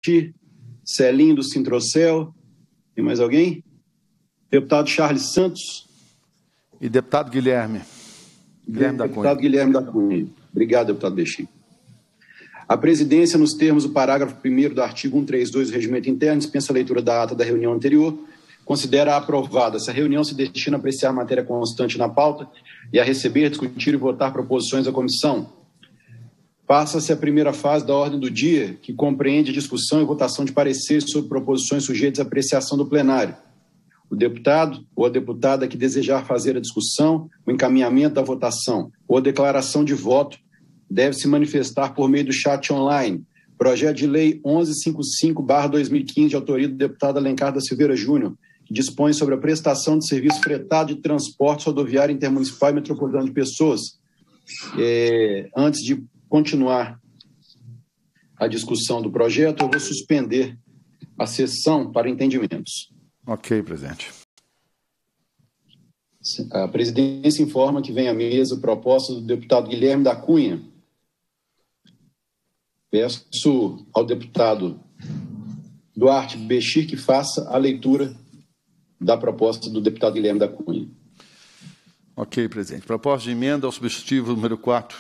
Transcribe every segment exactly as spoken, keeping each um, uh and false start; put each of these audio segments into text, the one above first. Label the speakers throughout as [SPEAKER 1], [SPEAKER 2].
[SPEAKER 1] Bexir, Celinho do Sintrocel. Tem mais alguém? Deputado Charles Santos.
[SPEAKER 2] E deputado Guilherme. Guilherme da Cunha.
[SPEAKER 1] Deputado Guilherme da Cunha. Obrigado, deputado Bexir. A presidência, nos termos do parágrafo primeiro do artigo cento e trinta e dois do Regimento Interno, dispensa a leitura da ata da reunião anterior, considera aprovada. Essa reunião se destina a apreciar matéria constante na pauta e a receber, discutir e votar proposições da comissão. Passa-se a primeira fase da ordem do dia, que compreende discussão e votação de pareceres sobre proposições sujeitas à apreciação do plenário. O deputado ou a deputada que desejar fazer a discussão, o encaminhamento da votação ou a declaração de voto deve se manifestar por meio do chat online. Projeto de Lei onze cinquenta e cinco barra dois mil e quinze, de autoria do deputado Alencar da Silveira Júnior, que dispõe sobre a prestação de serviço fretado de transporte rodoviário intermunicipal e metropolitano de pessoas. É, antes de continuar a discussão do projeto, eu vou suspender a sessão para entendimentos.
[SPEAKER 2] Ok, presidente.
[SPEAKER 1] A presidência informa que vem à mesa a proposta do deputado Guilherme da Cunha. Peço ao deputado Duarte Bexir que faça a leitura da proposta do deputado Guilherme da Cunha.
[SPEAKER 2] Ok, presidente. Proposta de emenda ao substitutivo número quatro.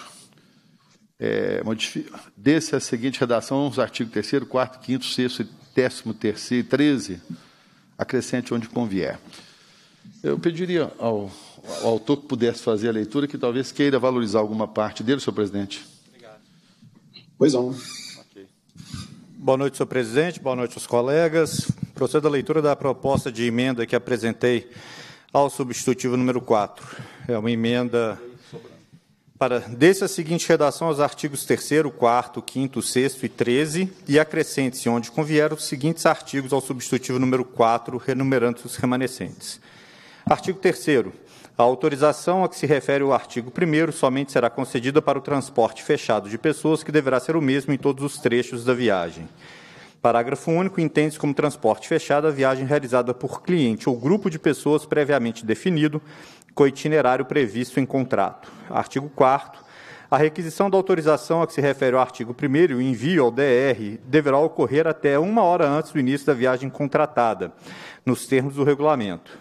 [SPEAKER 2] É, modifica, desse a seguinte redação, os artigos terceiro, quarto, quinto, sexto e décimo terceiro e treze, acrescente onde convier. Eu pediria ao, ao autor que pudesse fazer a leitura, que talvez queira valorizar alguma parte dele, senhor presidente.
[SPEAKER 1] Obrigado. Pois não.
[SPEAKER 3] Okay. Boa noite, senhor presidente. Boa noite aos colegas. Procedo à leitura da proposta de emenda que apresentei ao substitutivo número quatro. É uma emenda para, desse a seguinte redação aos artigos terceiro, quarto, quinto, sexto e treze, e acrescente-se, onde convier, os seguintes artigos ao substitutivo número quatro, renumerando os remanescentes. Artigo terceiro. A autorização a que se refere o artigo primeiro somente será concedida para o transporte fechado de pessoas, que deverá ser o mesmo em todos os trechos da viagem. Parágrafo único. Entende-se como transporte fechado a viagem realizada por cliente ou grupo de pessoas previamente definido, com itinerário previsto em contrato. Artigo quarto. A requisição da autorização a que se refere o artigo primeiro e o envio ao D R deverá ocorrer até uma hora antes do início da viagem contratada, nos termos do regulamento.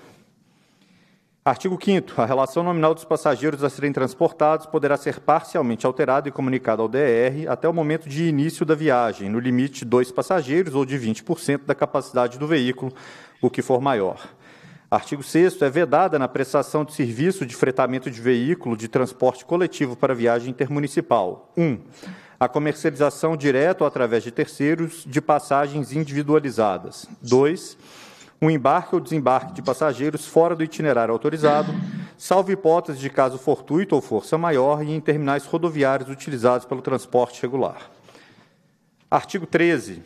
[SPEAKER 3] Artigo quinto. A relação nominal dos passageiros a serem transportados poderá ser parcialmente alterada e comunicada ao D R até o momento de início da viagem, no limite de dois passageiros ou de vinte por cento da capacidade do veículo, o que for maior. Artigo sexto. É vedada na prestação de serviço de fretamento de veículo de transporte coletivo para viagem intermunicipal. um. A comercialização direta ou através de terceiros de passagens individualizadas. dois. O embarque ou desembarque de passageiros fora do itinerário autorizado, salvo hipótese de caso fortuito ou força maior, e em terminais rodoviários utilizados pelo transporte regular. Artigo treze.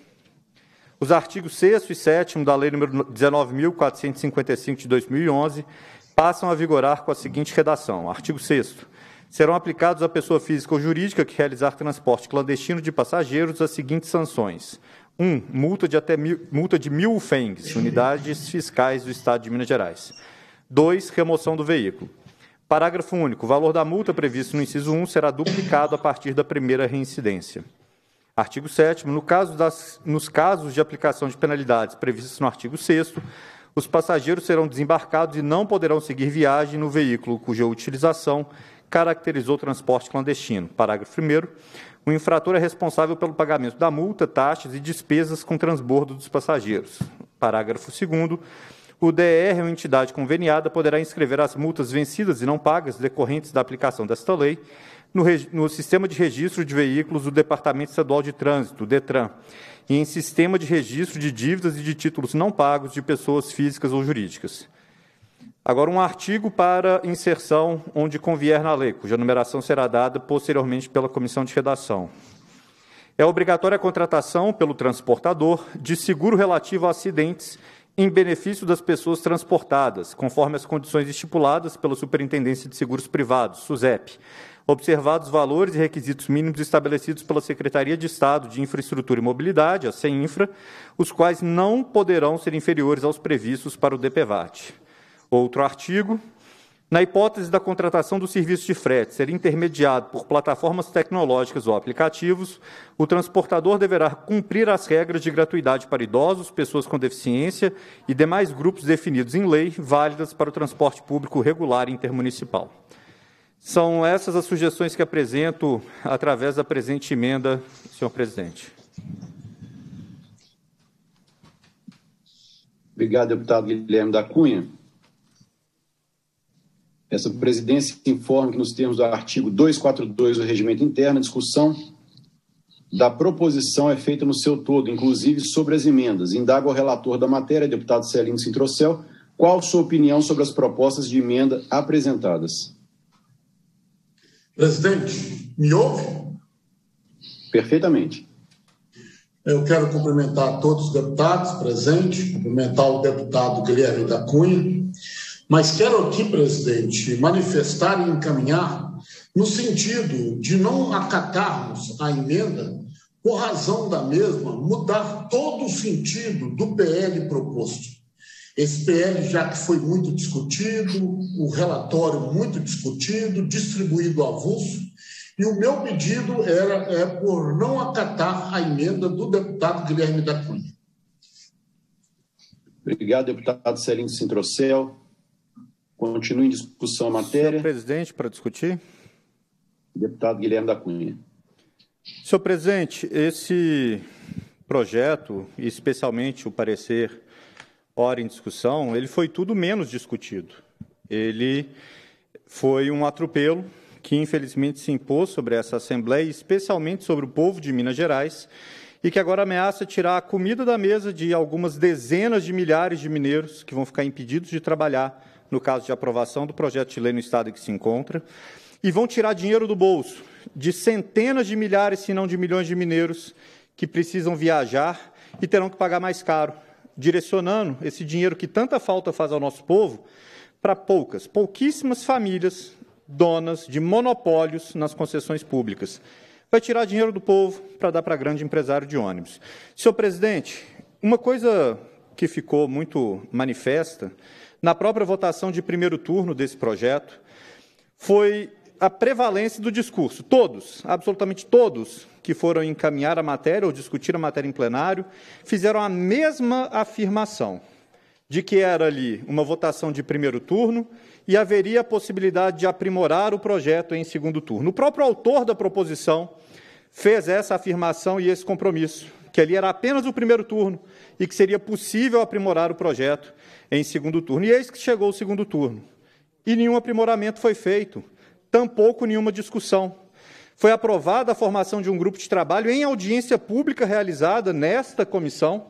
[SPEAKER 3] Os artigos sexto e sétimo da Lei nº dezenove mil quatrocentos e cinquenta e cinco, de dois mil e onze, passam a vigorar com a seguinte redação. Artigo sexto. Serão aplicados à pessoa física ou jurídica que realizar transporte clandestino de passageiros as seguintes sanções. um. Multa de até mil, multa de mil U F E Gs, unidades fiscais do Estado de Minas Gerais. dois. Remoção do veículo. Parágrafo único. O valor da multa previsto no inciso um será duplicado a partir da primeira reincidência. Artigo sétimo. No caso das, nos casos de aplicação de penalidades previstas no artigo sexto, os passageiros serão desembarcados e não poderão seguir viagem no veículo cuja utilização caracterizou o transporte clandestino. Parágrafo primeiro. O infrator é responsável pelo pagamento da multa, taxas e despesas com transbordo dos passageiros. Parágrafo segundo. O D R ou entidade conveniada poderá inscrever as multas vencidas e não pagas decorrentes da aplicação desta lei no, no Sistema de Registro de Veículos do Departamento Estadual de Trânsito, DETRAN, e em Sistema de Registro de Dívidas e de Títulos Não Pagos de pessoas físicas ou jurídicas. Agora, um artigo para inserção onde convier na lei, cuja numeração será dada posteriormente pela comissão de redação. É obrigatória a contratação pelo transportador de seguro relativo a acidentes em benefício das pessoas transportadas, conforme as condições estipuladas pela Superintendência de Seguros Privados, SUSEP, observados valores e requisitos mínimos estabelecidos pela Secretaria de Estado de Infraestrutura e Mobilidade, a CEINFRA, os quais não poderão ser inferiores aos previstos para o D P V A T. Outro artigo. Na hipótese da contratação do serviço de frete ser intermediado por plataformas tecnológicas ou aplicativos, o transportador deverá cumprir as regras de gratuidade para idosos, pessoas com deficiência e demais grupos definidos em lei, válidas para o transporte público regular intermunicipal. São essas as sugestões que apresento através da presente emenda, senhor presidente.
[SPEAKER 1] Obrigado, deputado Guilherme da Cunha. Essa presidência informa que, nos termos do artigo duzentos e quarenta e dois do Regimento Interno, a discussão da proposição é feita no seu todo, inclusive sobre as emendas. Indaga o relator da matéria, deputado Celino Sintrocel, qual sua opinião sobre as propostas de emenda apresentadas?
[SPEAKER 4] Presidente, me ouve?
[SPEAKER 1] Perfeitamente.
[SPEAKER 4] Eu quero cumprimentar todos os deputados presentes, cumprimentar o deputado Guilherme da Cunha, mas quero aqui, presidente, manifestar e encaminhar no sentido de não acatarmos a emenda por razão da mesma, mudar todo o sentido do P L proposto. Esse P L, já que foi muito discutido, o relatório muito discutido, distribuído avulso, e o meu pedido era, é por não acatar a emenda do deputado Guilherme da Cunha.
[SPEAKER 1] Obrigado, deputado Celino Sintrocel. Continue em discussão a matéria.
[SPEAKER 3] Senhor presidente, para discutir.
[SPEAKER 1] Deputado Guilherme da Cunha.
[SPEAKER 3] Senhor presidente, esse projeto, e especialmente o parecer ora em discussão, ele foi tudo menos discutido. Ele foi um atropelo que, infelizmente, se impôs sobre essa Assembleia, especialmente sobre o povo de Minas Gerais, e que agora ameaça tirar a comida da mesa de algumas dezenas de milhares de mineiros que vão ficar impedidos de trabalhar no caso de aprovação do projeto de lei no estado em que se encontra, e vão tirar dinheiro do bolso de centenas de milhares, se não de milhões de mineiros que precisam viajar e terão que pagar mais caro, direcionando esse dinheiro que tanta falta faz ao nosso povo para poucas, pouquíssimas famílias donas de monopólios nas concessões públicas. Vai tirar dinheiro do povo para dar para grande empresário de ônibus. Senhor presidente, uma coisa que ficou muito manifesta na própria votação de primeiro turno desse projeto foi a prevalência do discurso. Todos, absolutamente todos, que foram encaminhar a matéria ou discutir a matéria em plenário, fizeram a mesma afirmação de que era ali uma votação de primeiro turno e haveria a possibilidade de aprimorar o projeto em segundo turno. O próprio autor da proposição fez essa afirmação e esse compromisso, que ali era apenas o primeiro turno e que seria possível aprimorar o projeto em segundo turno. E eis que chegou o segundo turno. E nenhum aprimoramento foi feito, tampouco nenhuma discussão. Foi aprovada a formação de um grupo de trabalho em audiência pública realizada nesta comissão.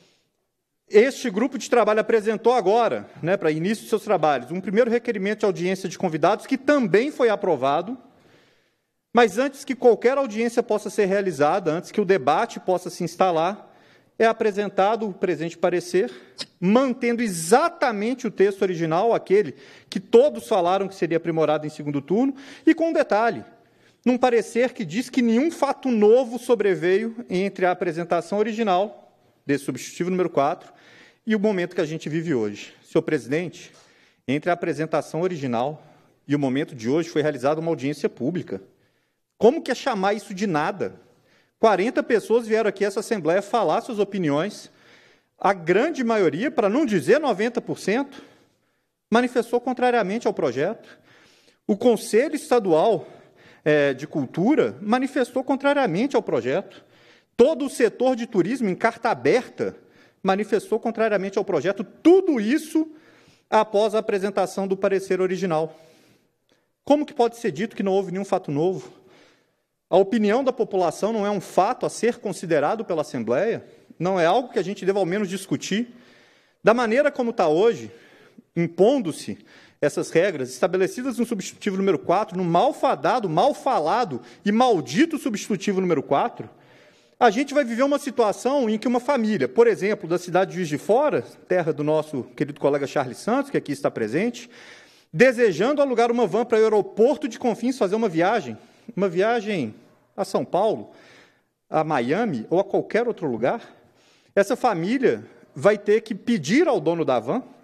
[SPEAKER 3] Este grupo de trabalho apresentou agora, né, para início de seus trabalhos, um primeiro requerimento de audiência de convidados, que também foi aprovado, mas antes que qualquer audiência possa ser realizada, antes que o debate possa se instalar, é apresentado o presente parecer, mantendo exatamente o texto original, aquele que todos falaram que seria aprimorado em segundo turno, e com um detalhe, num parecer que diz que nenhum fato novo sobreveio entre a apresentação original desse substitutivo número quatro e o momento que a gente vive hoje. Senhor presidente, entre a apresentação original e o momento de hoje foi realizada uma audiência pública. Como que é chamar isso de nada? quarenta pessoas vieram aqui a essa Assembleia falar suas opiniões. A grande maioria, para não dizer noventa por cento, manifestou contrariamente ao projeto. O Conselho Estadual é, de Cultura manifestou contrariamente ao projeto. Todo o setor de turismo, em carta aberta, manifestou contrariamente ao projeto. Tudo isso após a apresentação do parecer original. Como que pode ser dito que não houve nenhum fato novo? A opinião da população não é um fato a ser considerado pela Assembleia? Não é algo que a gente deva ao menos discutir? Da maneira como está hoje, impondo-se essas regras estabelecidas no substitutivo número quatro, no malfadado, mal falado e maldito substitutivo número quatro, a gente vai viver uma situação em que uma família, por exemplo, da cidade de Juiz de Fora, terra do nosso querido colega Charles Santos, que aqui está presente, desejando alugar uma van para o aeroporto de Confins fazer uma viagem, uma viagem a São Paulo, a Miami ou a qualquer outro lugar, essa família vai ter que pedir ao dono da van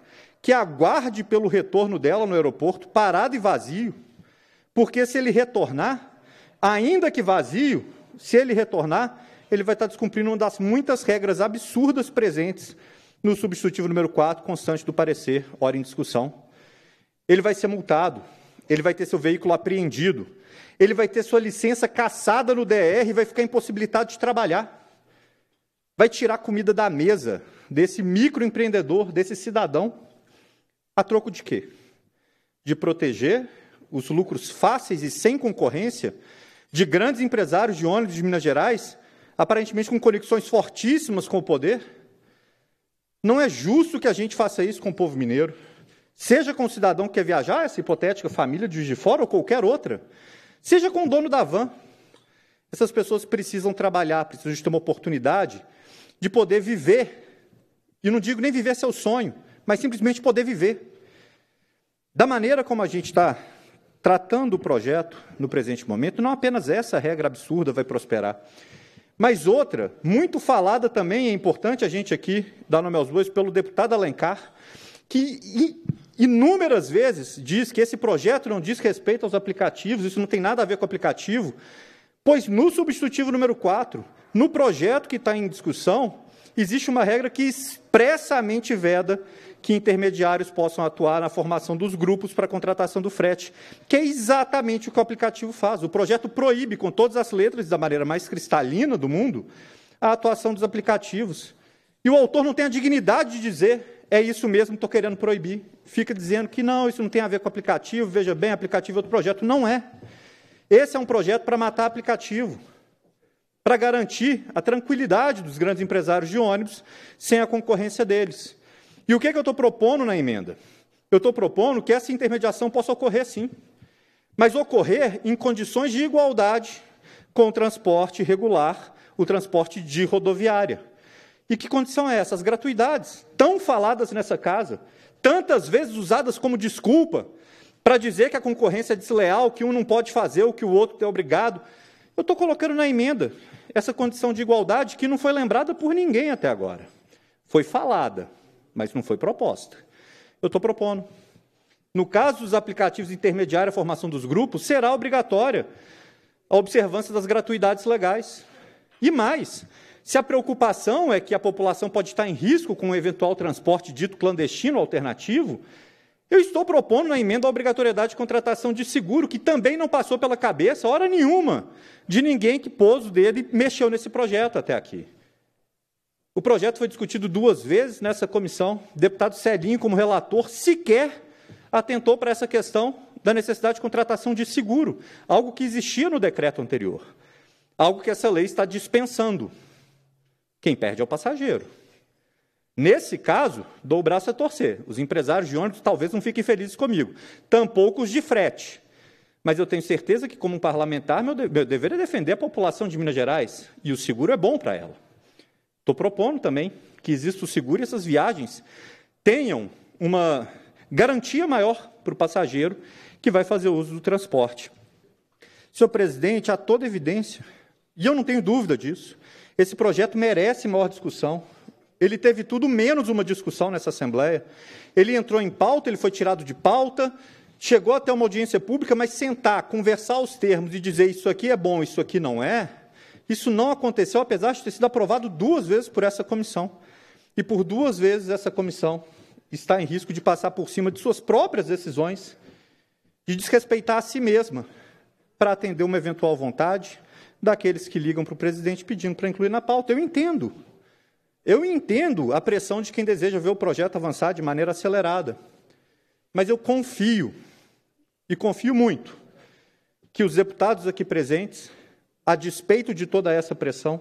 [SPEAKER 3] que aguarde pelo retorno dela no aeroporto, parado e vazio, porque se ele retornar, ainda que vazio, se ele retornar, ele vai estar descumprindo uma das muitas regras absurdas presentes no substitutivo número quatro, constante do parecer, ora em discussão. Ele vai ser multado, ele vai ter seu veículo apreendido, ele vai ter sua licença cassada no D R e vai ficar impossibilitado de trabalhar. Vai tirar comida da mesa desse microempreendedor, desse cidadão, a troco de quê? De proteger os lucros fáceis e sem concorrência de grandes empresários de ônibus de Minas Gerais, aparentemente com conexões fortíssimas com o poder? Não é justo que a gente faça isso com o povo mineiro, seja com o cidadão que quer viajar, essa hipotética família de Juiz de Fora ou qualquer outra, seja com o dono da van. Essas pessoas precisam trabalhar, precisam de ter uma oportunidade de poder viver, e não digo nem viver seu sonho, mas simplesmente poder viver. Da maneira como a gente está tratando o projeto no presente momento, não apenas essa regra absurda vai prosperar, mas outra, muito falada também, é importante a gente aqui dar nome aos bois, pelo deputado Alencar, que inúmeras vezes diz que esse projeto não diz respeito aos aplicativos, isso não tem nada a ver com o aplicativo, pois no substitutivo número quatro, no projeto que está em discussão, existe uma regra que expressamente veda que intermediários possam atuar na formação dos grupos para a contratação do frete, que é exatamente o que o aplicativo faz. O projeto proíbe, com todas as letras, da maneira mais cristalina do mundo, a atuação dos aplicativos. E o autor não tem a dignidade de dizer, é isso mesmo, estou querendo proibir. Fica dizendo que não, isso não tem a ver com aplicativo, veja bem, aplicativo é outro projeto. Não é. Esse é um projeto para matar aplicativo, para garantir a tranquilidade dos grandes empresários de ônibus sem a concorrência deles. E o que, é que eu estou propondo na emenda? Eu estou propondo que essa intermediação possa ocorrer, sim, mas ocorrer em condições de igualdade com o transporte regular, o transporte de rodoviária. E que condição é essa? As gratuidades, tão faladas nessa casa, tantas vezes usadas como desculpa para dizer que a concorrência é desleal, que um não pode fazer o que o outro é obrigado. Eu estou colocando na emenda essa condição de igualdade que não foi lembrada por ninguém até agora. Foi falada, mas não foi proposta. Eu estou propondo. No caso dos aplicativos intermediários, a formação dos grupos, será obrigatória a observância das gratuidades legais. E mais, se a preocupação é que a população pode estar em risco com um eventual transporte dito clandestino alternativo, eu estou propondo na emenda a obrigatoriedade de contratação de seguro, que também não passou pela cabeça, hora nenhuma, de ninguém que pôs o dedo e mexeu nesse projeto até aqui. O projeto foi discutido duas vezes nessa comissão. O deputado Celinho, como relator, sequer atentou para essa questão da necessidade de contratação de seguro, algo que existia no decreto anterior, algo que essa lei está dispensando. Quem perde é o passageiro. Nesse caso, dou o braço a torcer. Os empresários de ônibus talvez não fiquem felizes comigo, tampouco os de frete. Mas eu tenho certeza que, como um parlamentar, meu, de meu dever é defender a população de Minas Gerais, e o seguro é bom para ela. Estou propondo também que exista o seguro e essas viagens tenham uma garantia maior para o passageiro que vai fazer uso do transporte. Senhor presidente, há toda evidência, e eu não tenho dúvida disso, esse projeto merece maior discussão. Ele teve tudo menos uma discussão nessa Assembleia. Ele entrou em pauta, ele foi tirado de pauta, chegou até uma audiência pública, mas sentar, conversar os termos e dizer isso aqui é bom, isso aqui não é, isso não aconteceu, apesar de ter sido aprovado duas vezes por essa comissão. E por duas vezes essa comissão está em risco de passar por cima de suas próprias decisões, de desrespeitar a si mesma, para atender uma eventual vontade daqueles que ligam para o presidente pedindo para incluir na pauta. Eu entendo. Eu entendo a pressão de quem deseja ver o projeto avançar de maneira acelerada. Mas eu confio, e confio muito, que os deputados aqui presentes, a despeito de toda essa pressão,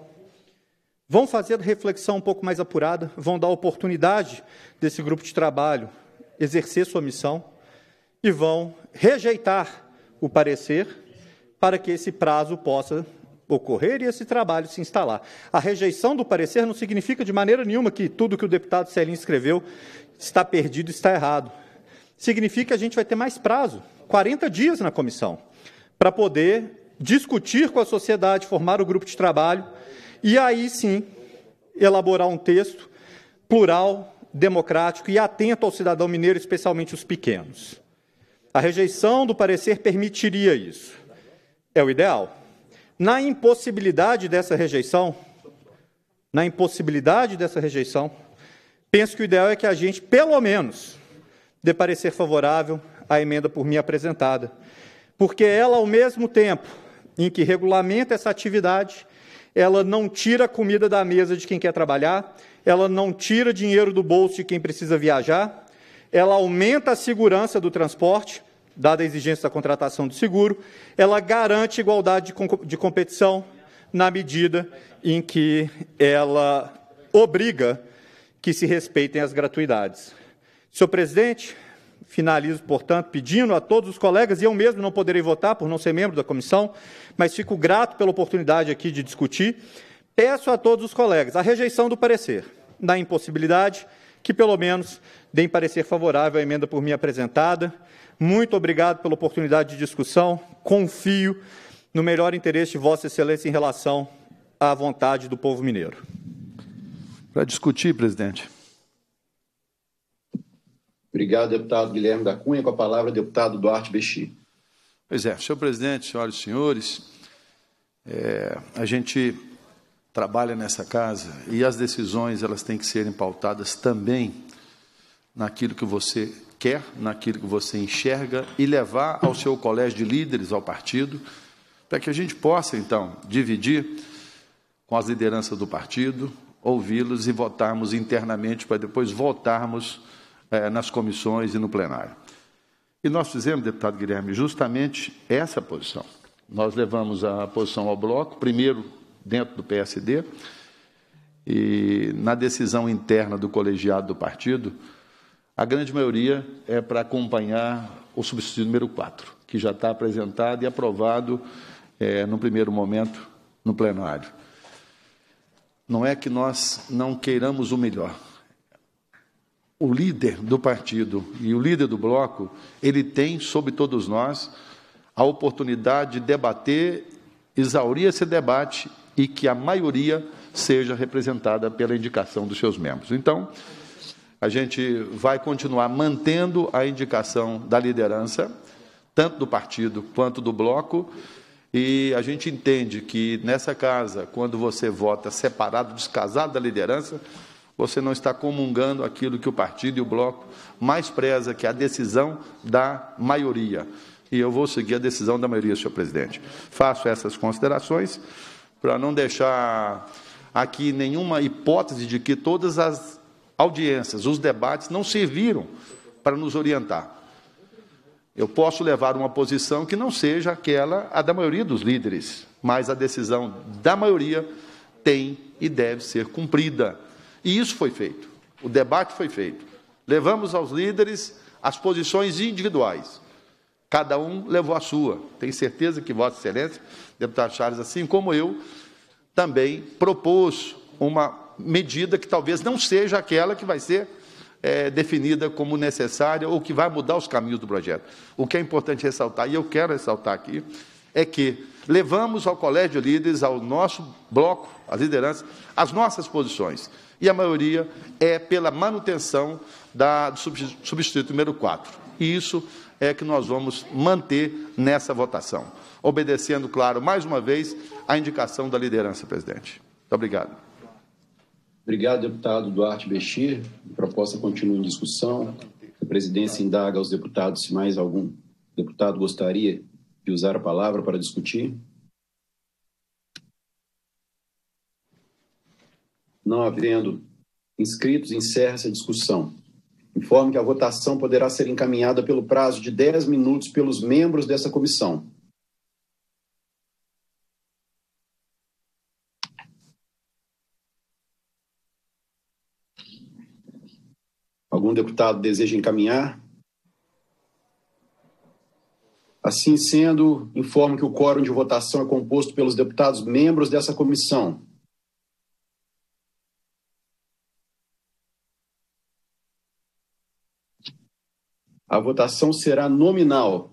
[SPEAKER 3] vão fazer a reflexão um pouco mais apurada, vão dar oportunidade desse grupo de trabalho exercer sua missão e vão rejeitar o parecer para que esse prazo possa ocorrer e esse trabalho se instalar. A rejeição do parecer não significa de maneira nenhuma que tudo que o deputado Celinho escreveu está perdido, está errado. Significa que a gente vai ter mais prazo, quarenta dias na comissão, para poder discutir com a sociedade, formar o grupo de trabalho e aí sim elaborar um texto plural, democrático e atento ao cidadão mineiro, especialmente os pequenos. A rejeição do parecer permitiria isso. É o ideal. Na impossibilidade dessa rejeição, na impossibilidade dessa rejeição, penso que o ideal é que a gente, pelo menos, dê parecer favorável à emenda por mim apresentada, porque ela, ao mesmo tempo em que regulamenta essa atividade, ela não tira a comida da mesa de quem quer trabalhar, ela não tira dinheiro do bolso de quem precisa viajar, ela aumenta a segurança do transporte, dada a exigência da contratação de seguro, ela garante igualdade de, de competição na medida em que ela obriga que se respeitem as gratuidades. Senhor presidente, finalizo, portanto, pedindo a todos os colegas, e eu mesmo não poderei votar por não ser membro da comissão, mas fico grato pela oportunidade aqui de discutir. Peço a todos os colegas a rejeição do parecer, na impossibilidade, que pelo menos deem parecer favorável à emenda por mim apresentada. Muito obrigado pela oportunidade de discussão. Confio no melhor interesse de Vossa Excelência em relação à vontade do povo mineiro.
[SPEAKER 2] Para discutir, presidente.
[SPEAKER 1] Obrigado, deputado Guilherme da Cunha. Com a palavra, deputado Duarte Bexi.
[SPEAKER 2] Pois é, senhor presidente, senhoras e senhores, é, a gente trabalha nessa casa e as decisões elas têm que serem pautadas também naquilo que você quer, naquilo que você enxerga e levar ao seu colégio de líderes, ao partido, para que a gente possa, então, dividir com as lideranças do partido, ouvi-los e votarmos internamente para depois votarmos eh, nas comissões e no plenário. E nós fizemos, deputado Guilherme, justamente essa posição. Nós levamos a posição ao bloco, primeiro dentro do P S D, e na decisão interna do colegiado do partido, a grande maioria é para acompanhar o substituto número quatro, que já está apresentado e aprovado é, no primeiro momento no plenário. Não é que nós não queiramos o melhor. O líder do partido e o líder do bloco, ele tem, sobre todos nós, a oportunidade de debater, exaurir esse debate e que a maioria seja representada pela indicação dos seus membros. Então, a gente vai continuar mantendo a indicação da liderança, tanto do partido quanto do bloco, e a gente entende que nessa casa, quando você vota separado, descasado da liderança, você não está comungando aquilo que o partido e o bloco mais preza, que é a decisão da maioria. E eu vou seguir a decisão da maioria, senhor presidente. Faço essas considerações para não deixar aqui nenhuma hipótese de que todas as audiências, os debates não serviram para nos orientar. Eu posso levar uma posição que não seja aquela a da maioria dos líderes, mas a decisão da maioria tem e deve ser cumprida. E isso foi feito. O debate foi feito. Levamos aos líderes as posições individuais. Cada um levou a sua. Tenho certeza que Vossa Excelência, deputado Charles, assim como eu, também propôs uma medida que talvez não seja aquela que vai ser é, definida como necessária ou que vai mudar os caminhos do projeto. O que é importante ressaltar, e eu quero ressaltar aqui, é que levamos ao Colégio de Líderes, ao nosso bloco, às lideranças, as nossas posições. E a maioria é pela manutenção da, do substituto número quatro. E isso é que nós vamos manter nessa votação, obedecendo, claro, mais uma vez, a indicação da liderança, presidente. Muito obrigado.
[SPEAKER 1] Obrigado, deputado Duarte Bexi. A proposta continua em discussão. A presidência indaga aos deputados se mais algum deputado gostaria de usar a palavra para discutir. Não havendo inscritos, encerra-se a discussão. Informo que a votação poderá ser encaminhada pelo prazo de dez minutos pelos membros dessa comissão. Algum deputado deseja encaminhar? Assim sendo, informo que o quórum de votação é composto pelos deputados membros dessa comissão. A votação será nominal.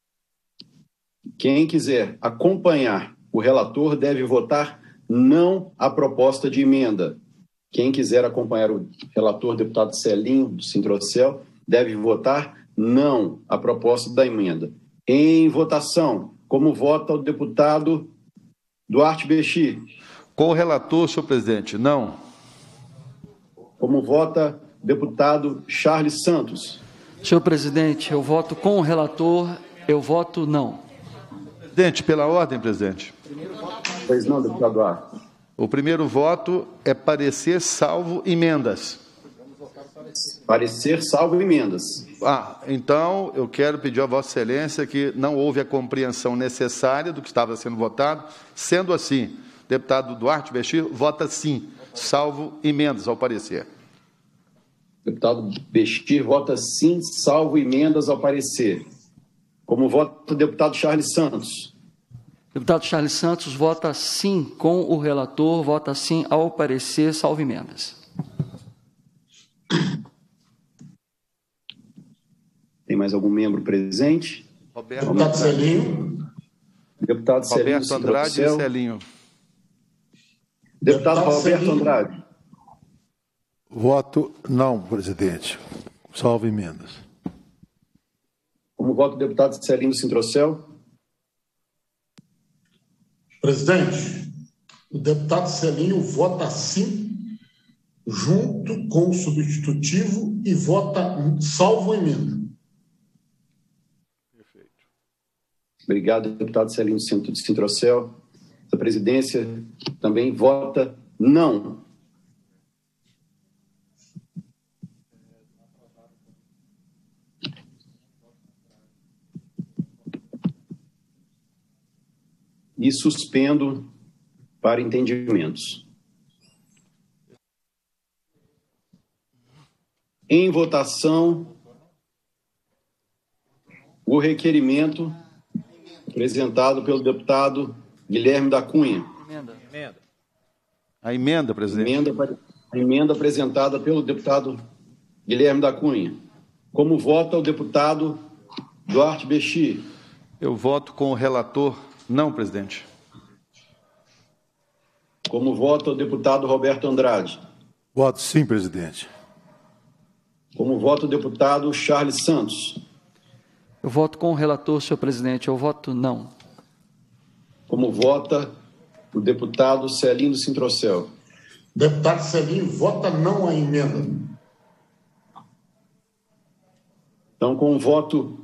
[SPEAKER 1] Quem quiser acompanhar o relator deve votar não à proposta de emenda. Quem quiser acompanhar o relator, deputado Celinho, do Sintrocel, deve votar não à proposta da emenda. Em votação, como vota o deputado Duarte Bexi?
[SPEAKER 2] Com o relator, senhor presidente, não.
[SPEAKER 1] Como vota o deputado Charles Santos?
[SPEAKER 5] Senhor presidente, eu voto com o relator, eu voto não.
[SPEAKER 2] Presidente, pela ordem, presidente.
[SPEAKER 1] Pois não, deputado Duarte.
[SPEAKER 2] O primeiro voto é parecer salvo emendas.
[SPEAKER 1] Parecer salvo emendas.
[SPEAKER 2] Ah, então eu quero pedir a Vossa Excelência que não houve a compreensão necessária do que estava sendo votado. Sendo assim, deputado Duarte Bexi vota sim, salvo emendas ao parecer.
[SPEAKER 1] Deputado Bexi vota sim, salvo emendas ao parecer. Como vota o deputado Charles Santos?
[SPEAKER 5] Deputado Charles Santos vota sim com o relator, vota sim ao parecer, salvo emendas.
[SPEAKER 1] Tem mais algum membro presente?
[SPEAKER 2] Roberto
[SPEAKER 4] Deputado Celinho.
[SPEAKER 1] Deputado Celinho.
[SPEAKER 2] Roberto Andrade e Celinho.
[SPEAKER 1] Deputado
[SPEAKER 4] Deputado
[SPEAKER 1] Roberto
[SPEAKER 4] Celinho.
[SPEAKER 1] Andrade.
[SPEAKER 6] Voto não, presidente. Salvo emendas.
[SPEAKER 1] Como vota o deputado Celinho do Sintrocel?
[SPEAKER 4] Presidente, o deputado Celinho vota sim, junto com o substitutivo, e vota salvo emenda.
[SPEAKER 1] Obrigado, deputado Celinho do Sintrocel. A presidência também vota não. E suspendo para entendimentos. Em votação, o requerimento apresentado pelo deputado Guilherme da Cunha.
[SPEAKER 5] Emenda.
[SPEAKER 2] A emenda, presidente.
[SPEAKER 1] Emenda, a emenda apresentada pelo deputado Guilherme da Cunha. Como vota o deputado Duarte Bexi?
[SPEAKER 2] Eu voto com o relator não, presidente.
[SPEAKER 1] Como vota o deputado Roberto Andrade?
[SPEAKER 6] Voto sim, presidente.
[SPEAKER 1] Como vota o deputado Charles Santos?
[SPEAKER 5] Eu voto com o relator, senhor presidente, eu voto não.
[SPEAKER 1] Como vota o deputado Celinho do Sintrocel?
[SPEAKER 4] Deputado Celinho vota não à emenda.
[SPEAKER 1] Então, com o voto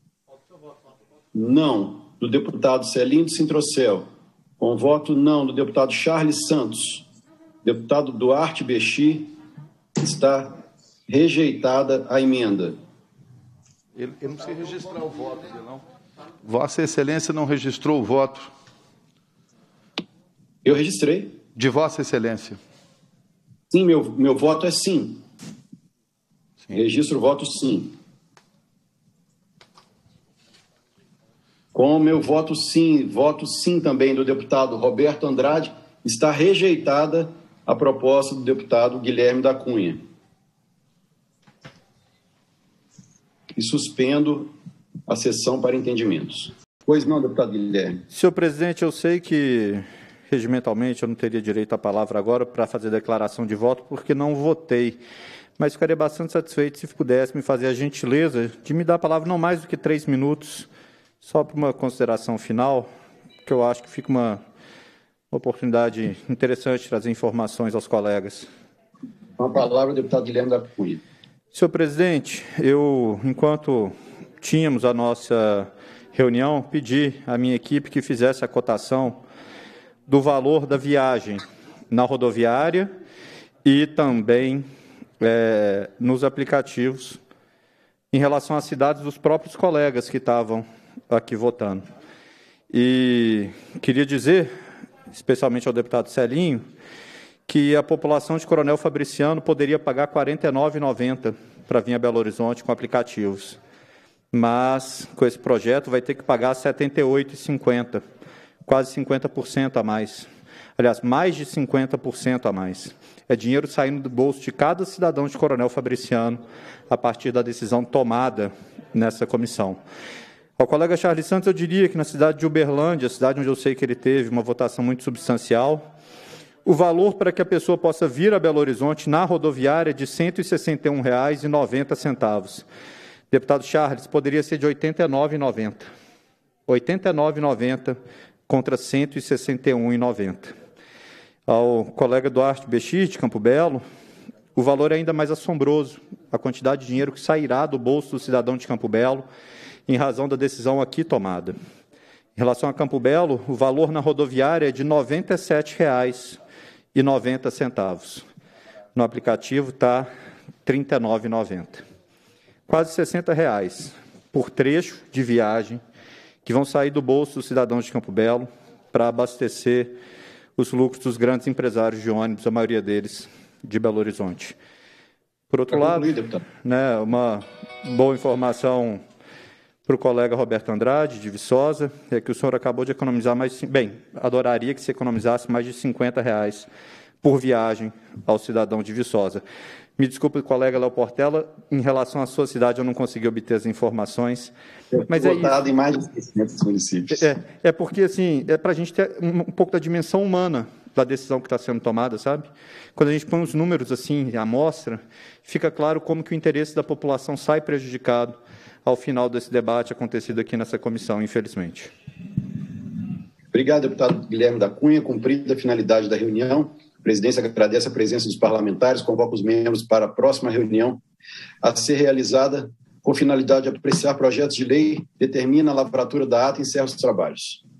[SPEAKER 1] não do deputado Celinho do Sintrocel, com o voto não do deputado Charles Santos, deputado Duarte Bexi, está rejeitada a emenda.
[SPEAKER 2] Ele, ele não precisa registrar o voto, não. Vossa Excelência não registrou o voto.
[SPEAKER 1] Eu registrei.
[SPEAKER 2] De Vossa Excelência.
[SPEAKER 1] Sim, meu, meu voto é sim.
[SPEAKER 2] Sim.
[SPEAKER 1] Registro o voto sim. Com o meu voto sim, voto sim também do deputado Roberto Andrade, está rejeitada a proposta do deputado Guilherme da Cunha. E suspendo a sessão para entendimentos. Pois não, deputado Guilherme.
[SPEAKER 3] Senhor presidente, eu sei que regimentalmente eu não teria direito à palavra agora para fazer declaração de voto, porque não votei. Mas ficaria bastante satisfeito se pudesse me fazer a gentileza de me dar a palavra não mais do que três minutos, só para uma consideração final, que eu acho que fica uma oportunidade interessante de trazer informações aos colegas.
[SPEAKER 1] Com a palavra, o deputado Guilherme da Cunha.
[SPEAKER 3] Senhor presidente, eu, enquanto tínhamos a nossa reunião, pedi à minha equipe que fizesse a cotação do valor da viagem na rodoviária e também é, nos aplicativos em relação às cidades dos próprios colegas que estavam aqui votando. E queria dizer, especialmente ao deputado Celinho, que a população de Coronel Fabriciano poderia pagar quarenta e nove reais e noventa centavos para vir a Belo Horizonte com aplicativos. Mas, com esse projeto, vai ter que pagar setenta e oito reais e cinquenta centavos, quase cinquenta por cento a mais. Aliás, mais de cinquenta por cento a mais. É dinheiro saindo do bolso de cada cidadão de Coronel Fabriciano a partir da decisão tomada nessa comissão. Ao colega Charles Santos, eu diria que na cidade de Uberlândia, cidade onde eu sei que ele teve uma votação muito substancial, o valor para que a pessoa possa vir a Belo Horizonte na rodoviária é de cento e sessenta e um reais e noventa centavos. Deputado Charles, poderia ser de oitenta e nove reais e noventa centavos. oitenta e nove reais e noventa centavos contra cento e sessenta e um reais e noventa centavos. Ao colega Duarte Bechir, de Campo Belo, o valor é ainda mais assombroso, a quantidade de dinheiro que sairá do bolso do cidadão de Campo Belo em razão da decisão aqui tomada. Em relação a Campo Belo, o valor na rodoviária é de noventa e sete reais e noventa centavos. No aplicativo está trinta e nove reais e noventa centavos. Quase sessenta reais por trecho de viagem que vão sair do bolso dos cidadãos de Campo Belo para abastecer os lucros dos grandes empresários de ônibus, a maioria deles de Belo Horizonte. Por outro lado, né, uma boa informação para o colega Roberto Andrade, de Viçosa, é que o senhor acabou de economizar mais... Bem, adoraria que se economizasse mais de cinquenta reais por viagem ao cidadão de Viçosa. Me desculpe, colega Léo Portela, em relação à sua cidade eu não consegui obter as informações. Mas é isso.
[SPEAKER 1] Em mais de seiscentos municípios.
[SPEAKER 3] É, é porque, assim, é para a gente ter um, um pouco da dimensão humana da decisão que está sendo tomada, sabe? Quando a gente põe os números, assim, à mostra, fica claro como que o interesse da população sai prejudicado ao final desse debate acontecido aqui nessa comissão, infelizmente.
[SPEAKER 1] Obrigado, deputado Guilherme da Cunha. Cumprida a finalidade da reunião, a presidência agradece a presença dos parlamentares, convoca os membros para a próxima reunião a ser realizada com finalidade de apreciar projetos de lei, determina a lavratura da ata e encerra os trabalhos.